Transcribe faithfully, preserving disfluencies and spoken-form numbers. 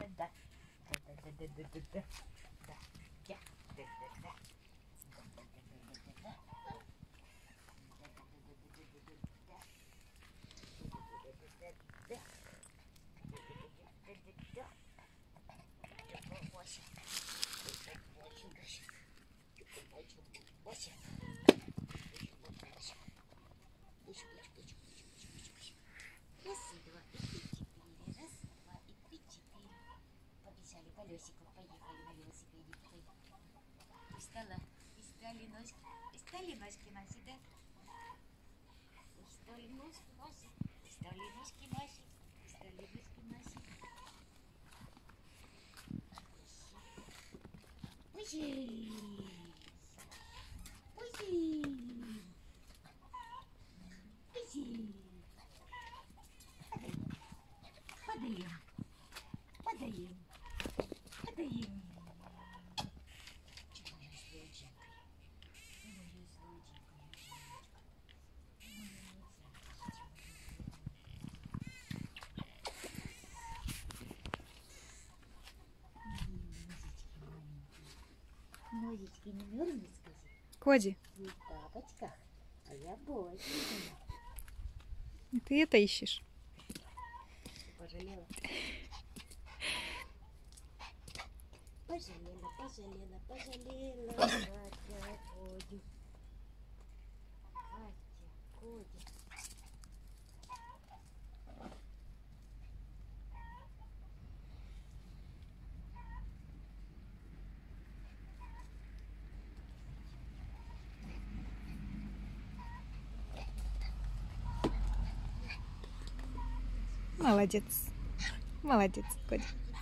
Да-да-да-да-да. Да-да-да-да-да-да. Да. Да-да-да-да. Раз, два, и три, четыре. Раз, два, и три, четыре. Побежали колесиком, поехали на велосипедике. Встала, и стали ножки, и стали ножки наши, да? И стали ножки наши, и стали ножки наши, и стали ножки наши. Пуси, пуси, пуси. Падаем, падаем, падаем. Моя злодейка, моя злодейка, носички не мерзнут, скажи? Коди, Ты в тапочках, а я больше. ты это ищешь? Пожалела? Пожалела, пожалела, пожалела. Катя, Кодю. Катя, Кодя. Молодец. Молодец, Коди.